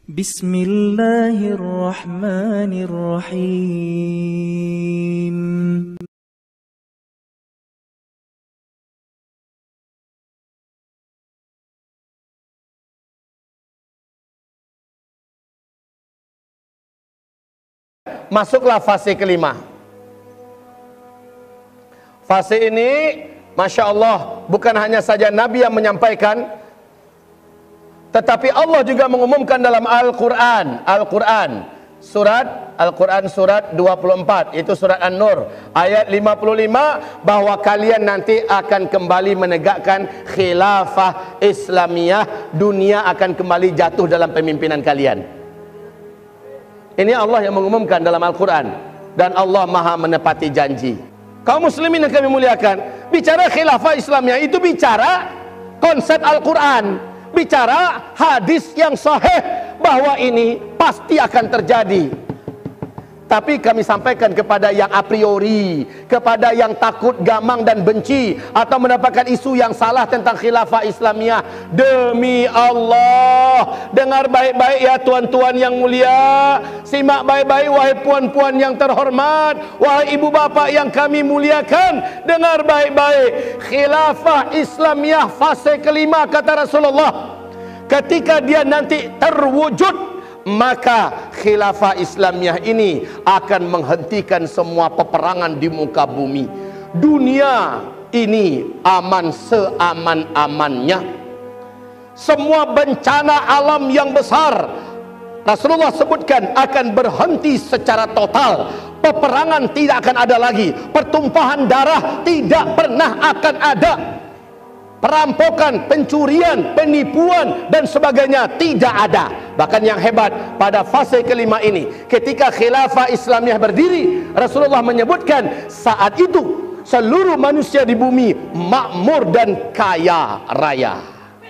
Bismillahirrahmanirrahim. Masuklah fase kelima. Fase ini, Masya Allah, bukan hanya saja Nabi yang menyampaikan, tetapi Allah juga mengumumkan dalam Al-Quran. Al-Quran surat 24, itu surat An-Nur ayat 55, bahwa kalian nanti akan kembali menegakkan khilafah Islamiyah, dunia akan kembali jatuh dalam pemimpinan kalian. Ini Allah yang mengumumkan dalam Al-Quran, dan Allah maha menepati janji. Kaum muslimin yang kami muliakan, bicara khilafah Islamiyah itu bicara konsep Al-Quran, bicara hadis yang sahih bahwa ini pasti akan terjadi. Tapi kami sampaikan kepada yang a priori, kepada yang takut, gamang dan benci, atau mendapatkan isu yang salah tentang khilafah Islamiyah, demi Allah, dengar baik-baik ya tuan-tuan yang mulia, simak baik-baik wahai puan-puan yang terhormat, wahai ibu bapak yang kami muliakan, dengar baik-baik. Khilafah Islamiyah fase kelima, kata Rasulullah, ketika dia nanti terwujud, maka khilafah Islamiyah ini akan menghentikan semua peperangan di muka bumi. Dunia ini aman seaman-amannya. Semua bencana alam yang besar, Rasulullah sebutkan, akan berhenti secara total. Peperangan tidak akan ada lagi, pertumpahan darah tidak pernah akan ada, perampokan, pencurian, penipuan dan sebagainya tidak ada. Bahkan yang hebat, pada fase kelima ini, ketika khilafah Islamiyah berdiri, Rasulullah menyebutkan saat itu seluruh manusia di bumi makmur dan kaya raya.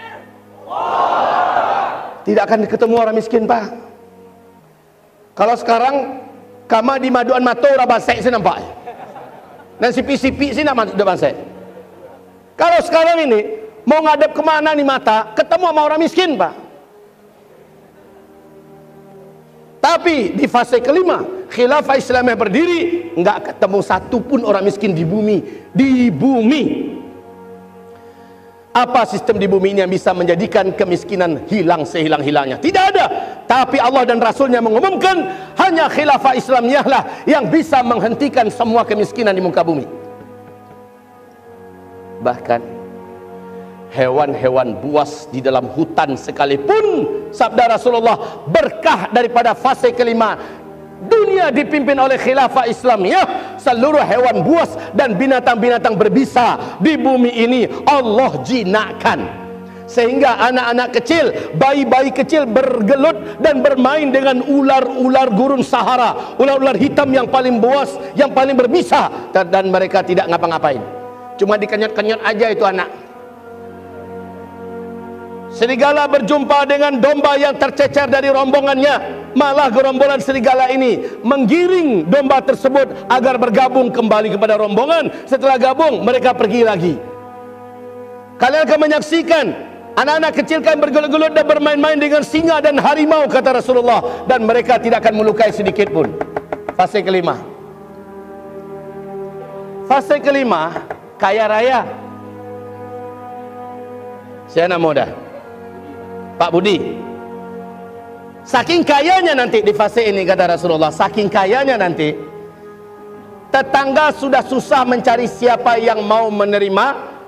Tidak akan ketemu orang miskin, Pak. Kalau sekarang kama di maduan mato ora basek sih nampak, dan sipi-sipi sih nampak udah basek. Kalau sekarang ini mau ngadep kemana nih mata, ketemu sama orang miskin, Pak. Tapi di fase kelima, khilafah Islamiyah berdiri, nggak ketemu satu pun orang miskin di bumi. Di bumi. Apa sistem di bumi ini yang bisa menjadikan kemiskinan hilang sehilang-hilangnya? Tidak ada. Tapi Allah dan Rasulnya mengumumkan, hanya khilafah Islamiyah lah yang bisa menghentikan semua kemiskinan di muka bumi. Bahkan hewan-hewan buas di dalam hutan sekalipun, sabda Rasulullah, berkah daripada fase kelima, dunia dipimpin oleh khilafah Islamiyah, seluruh hewan buas dan binatang-binatang berbisa di bumi ini Allah jinakkan, sehingga anak-anak kecil, bayi-bayi kecil bergelut dan bermain dengan ular-ular gurun Sahara, ular-ular hitam yang paling buas, yang paling berbisa, dan mereka tidak ngapa-ngapain, cuma dikenyot-kenyot aja itu anak. Serigala berjumpa dengan domba yang tercecer dari rombongannya, malah gerombolan serigala ini menggiring domba tersebut agar bergabung kembali kepada rombongan. Setelah gabung, mereka pergi lagi. Kalian akan menyaksikan anak-anak kecil kan bergelut-gelut dan bermain-main dengan singa dan harimau, kata Rasulullah, dan mereka tidak akan melukai sedikit pun. Fase kelima. Fase kelima, kaya raya. Saya nak muda, Pak Budi, saking kayanya nanti di fase ini, kata Rasulullah, saking kayanya nanti tetangga sudah susah mencari siapa yang mau menerima,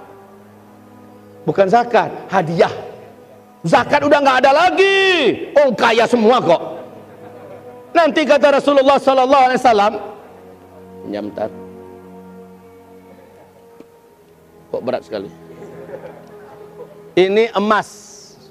bukan zakat, hadiah. Zakat udah nggak ada lagi, oh kaya semua kok. Nanti kata Rasulullah sallallahu alaihi wasallam, nyamtar, kok berat sekali, ini emas.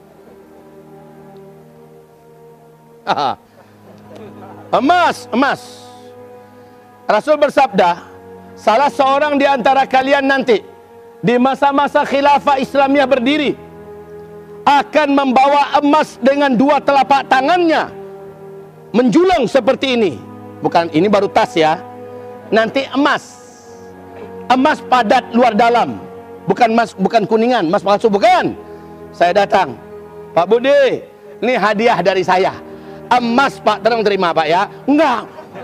Emas. Rasul bersabda, salah seorang di antara kalian nanti di masa-masa khilafah Islamiyah berdiri akan membawa emas dengan dua telapak tangannya menjulang seperti ini. Bukan, ini baru tas ya. Nanti emas padat luar dalam, bukan kuningan, emas palsu, bukan. Saya datang, Pak Budi, ini hadiah dari saya. emas Pak, terang terima Pak ya. Enggak.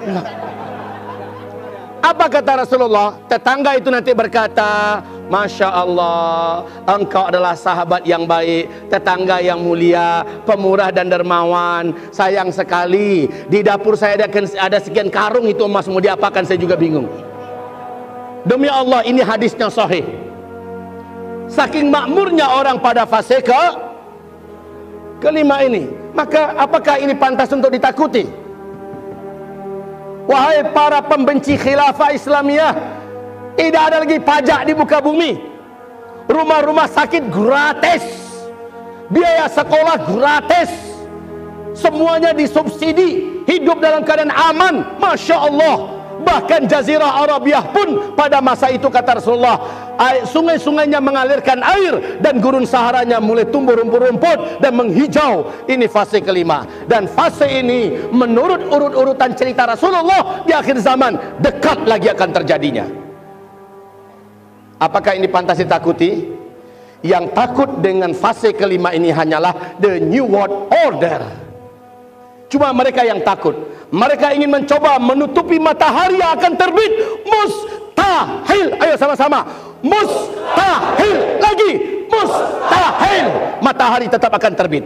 Apa kata Rasulullah? Tetangga itu nanti berkata, Masya Allah, engkau adalah sahabat yang baik, tetangga yang mulia, pemurah dan dermawan. Sayang sekali, di dapur saya ada sekian karung itu emas, mau diapakan saya juga bingung. Demi Allah, ini hadisnya sahih. Saking makmurnya orang pada fase kelima ini, maka apakah ini pantas untuk ditakuti? Wahai para pembenci khilafah Islamiyah, tidak ada lagi pajak di muka bumi. Rumah-rumah sakit gratis, biaya sekolah gratis, semuanya disubsidi, hidup dalam keadaan aman. Masya Allah. Bahkan Jazirah Arabiah pun pada masa itu kata Rasulullah, sungai-sungainya mengalirkan air dan gurun Saharanya mulai tumbuh rumput-rumput dan menghijau. Ini fase kelima. Dan fase ini menurut urut-urutan cerita Rasulullah di akhir zaman dekat lagi akan terjadinya. Apakah ini pantas ditakuti? Yang takut dengan fase kelima ini hanyalah the New World Order. Cuma mereka yang takut. Mereka ingin mencoba menutupi matahari yang akan terbit. Mustahil. Ayo sama-sama. Mustahil. Lagi. Mustahil. Matahari tetap akan terbit.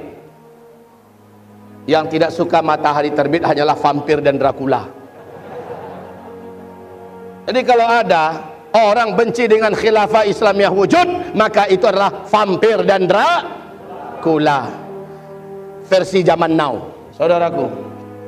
Yang tidak suka matahari terbit hanyalah vampir dan Dracula. Jadi kalau ada orang benci dengan khilafah Islamiyah wujud, maka itu adalah vampir dan Dracula versi zaman now, saudaraku.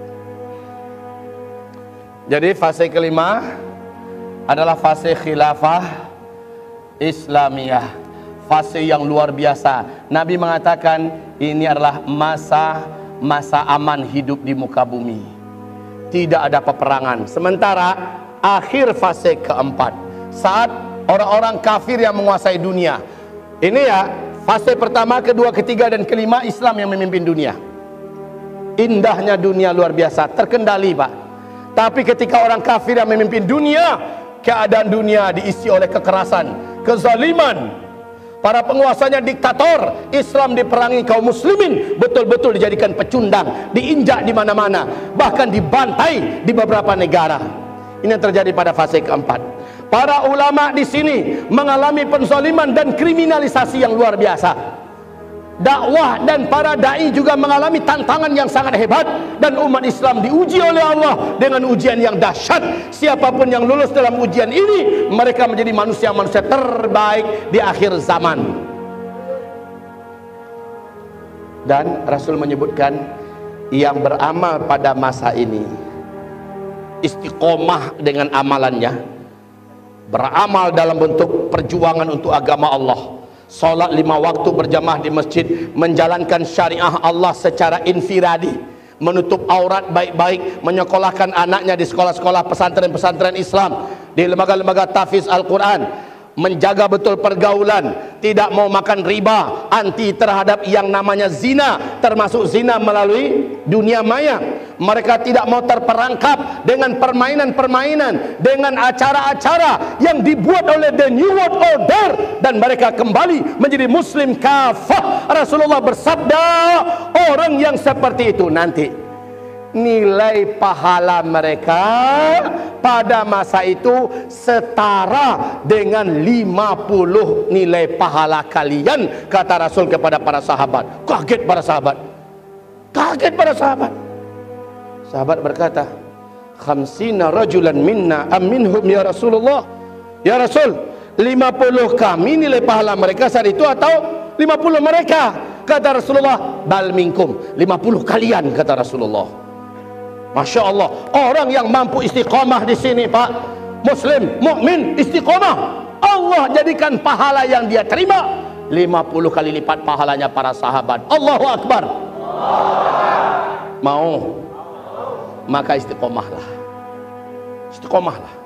Jadi fase kelima adalah fase khilafah Islamiyah, fase yang luar biasa. Nabi mengatakan ini adalah masa aman hidup di muka bumi, tidak ada peperangan. Sementara akhir fase keempat, saat orang-orang kafir yang menguasai dunia. Ini ya, fase pertama, kedua, ketiga dan kelima Islam yang memimpin dunia. Indahnya dunia luar biasa, terkendali Pak. Tapi ketika orang kafir yang memimpin dunia, keadaan dunia diisi oleh kekerasan, kezaliman, para penguasanya diktator. Islam diperangi kaum muslimin, betul-betul dijadikan pecundang, diinjak di mana-mana, bahkan dibantai di beberapa negara. Ini yang terjadi pada fase keempat. Para ulama di sini mengalami penzaliman dan kriminalisasi yang luar biasa. Dakwah dan para dai juga mengalami tantangan yang sangat hebat, dan umat Islam diuji oleh Allah dengan ujian yang dahsyat. Siapapun yang lulus dalam ujian ini, mereka menjadi manusia-manusia terbaik di akhir zaman. Dan Rasul menyebutkan yang beramal pada masa ini istiqomah dengan amalannya, beramal dalam bentuk perjuangan untuk agama Allah, solat 5 waktu berjamaah di masjid, menjalankan syariah Allah secara infiradi, menutup aurat baik-baik, menyekolahkan anaknya di sekolah-sekolah pesantren-pesantren Islam, di lembaga-lembaga tahfiz Al-Quran, menjaga betul pergaulan, tidak mau makan riba, anti terhadap yang namanya zina, termasuk zina melalui dunia maya. Mereka tidak mau terperangkap dengan permainan-permainan, dengan acara-acara yang dibuat oleh the New World Order, dan mereka kembali menjadi muslim kafah. Rasulullah bersabda, orang yang seperti itu nanti nilai pahala mereka pada masa itu setara dengan 50 nilai pahala kalian, kata Rasul kepada para sahabat. Kaget para sahabat, kaget para sahabat. Sahabat berkata, 50 rajulan minna minhum ya Rasulullah. Ya Rasul, 50 kami nilai pahala mereka saat itu atau 50 mereka? Kata Rasulullah, bal minkum, 50 kalian, kata Rasulullah. Masya Allah, orang yang mampu istiqomah di sini Pak, muslim, mukmin, istiqomah, Allah jadikan pahala yang dia terima 50 kali lipat pahalanya para sahabat. Allahu Akbar. Mau? Maka istiqomahlah, istiqomahlah.